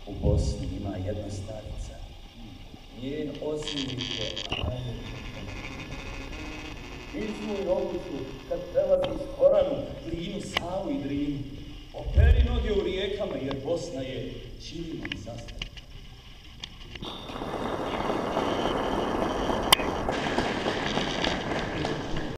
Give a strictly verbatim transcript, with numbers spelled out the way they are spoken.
U Bosni ima jedna starica. Njen osilnik je Ajo. Izvuj obuću kad prelaziš Koranu, Glinu, Savu i Drinu. Operi noge u rijekama jer Bosna je Ćiliman zastav.